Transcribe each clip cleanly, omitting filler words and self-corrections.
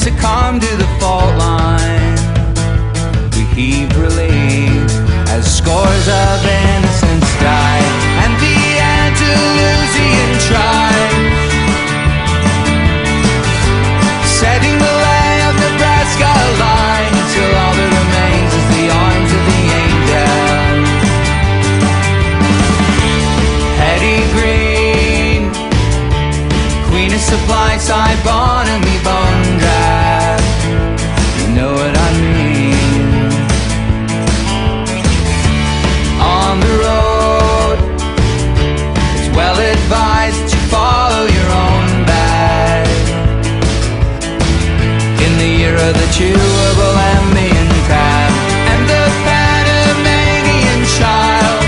succumb to the fault line. We heaved relief as scores of innocents died, and the Andalusian tribes setting the lay of Nebraska line, until all that remains is the arms of the angel. Hetty Green, Queen of Supply Side, Bonamy Bone Drive, you know what I mean. On the road, it's well advised that you follow your own bag. In the year of the chewable Lembian crab and the Panamanian child,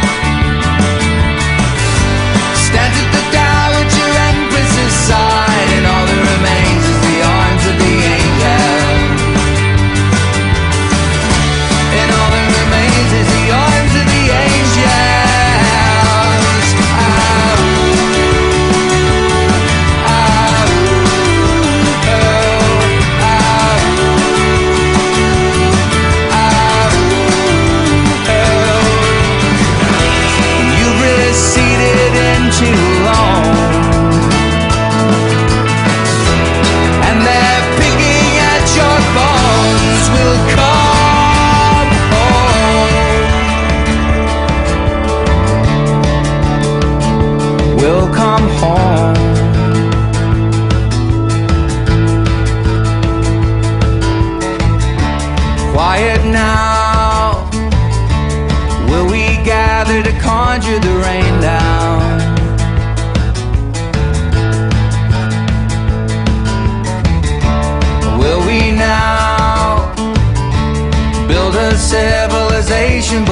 stands at the Dowager Empress's side, and all that remains is the arms of the angel. And all that remains is the arms of the angels. You've receded into long, and they're picking at your bones. Will come home. Will come home. Quiet now, will we gather to conjure the rain down? Will we now build a civilization